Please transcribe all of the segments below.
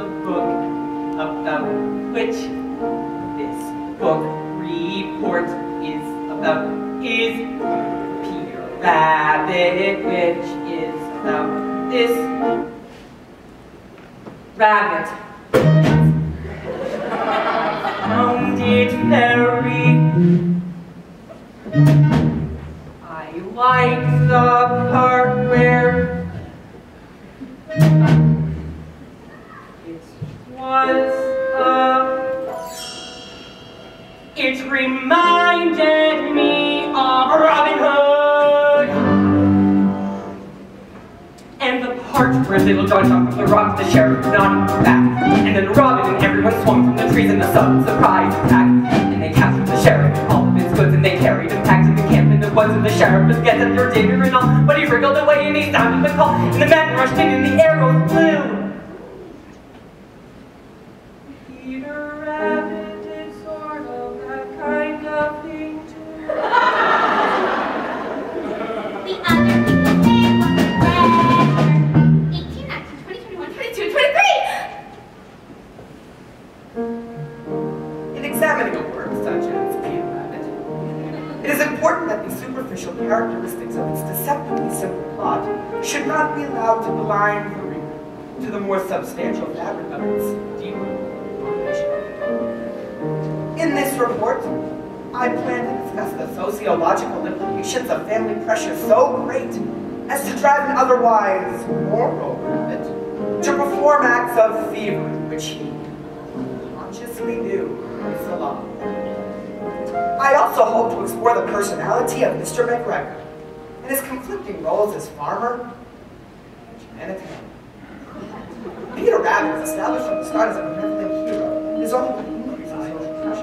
book about which this book report is about is Peter Rabbit, which is about this rabbit. Found it very. I like the part where it reminded me of Robin Hood. And the part where Little John jumped from the rock to the sheriff nodding back. And then Robin and everyone swung from the trees in the sudden surprise attack. And they captured the sheriff and all of his goods, and they carried him back to the camp in the woods. And the sheriff was getting their dinner and all, but he wriggled away and he sounded the call. And the men rushed in and the arrows flew. Peter Rabbit did sort of that kind of thing too. The other people say what the red 18, 19, 20, 21, 22, 23! In examining a work such as Peter Rabbit, it is important that the superficial characteristics of its deceptively simple plot should not be allowed to blind the reader to the more substantial fabric of its deeper motivation. In this report, I plan to discuss the sociological implications of family pressure so great as to drive an otherwise moral rabbit to perform acts of thievery which he consciously knew was the law. I also hope to explore the personality of Mr. McGregor and his conflicting roles as farmer and humanitarian. Peter Rabbit is established from the start as a benevolent hero. It is only with increasing social pressure.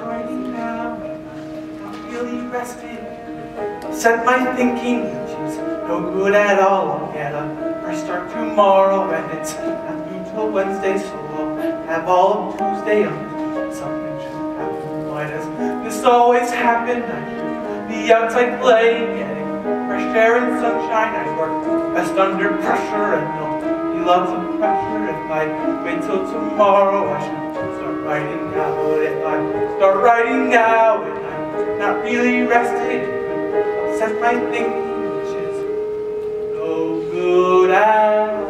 Really rested. Set my thinking, which is no good at all. I'll get a fresh start tomorrow, and it's afternoon till Wednesday, so I'll have all of Tuesday on. Something should happen. Why does this always happen? I should be outside playing, getting fresh air and sunshine. I work best under pressure, and there'll be lots of pressure. If I wait till tomorrow, I should start writing now. But if I start writing now, not really rested, I'll set my thinking, which is no good at all.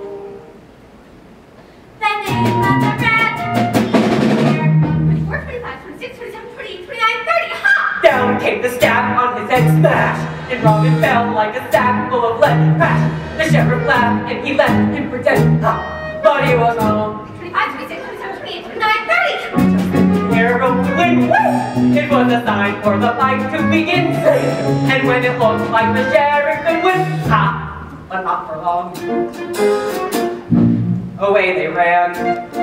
The name of the rabbit here. 24, 25, 26, 27, 28, 29, 30, ha! Down came the stab on his head, smash! And Robin fell like a sack full of lead, crash! The sheriff laughed and he left him for dead, ha! But he was wrong. 25, 26, 27, 28, 29, 30! Arrow flew away. It was a sign for the fight to begin. And when it looked like the sheriff could win, ha! But not for long. Away they ran.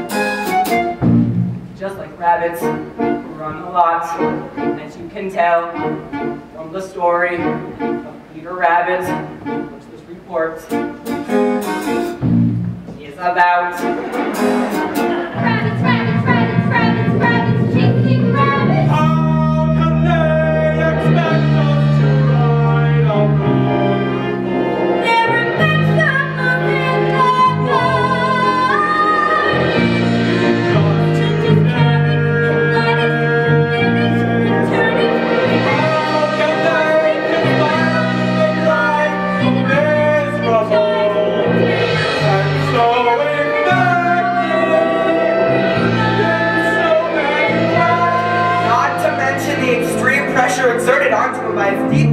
Just like rabbits who run a lot, as you can tell from the story of Peter Rabbit, which this report is about. Rabbits, rabbits, rabbits, rabbits, rabbits, chasing rabbits. How can they expect us to ride along? Never met someone in the Exerted onto him by his deep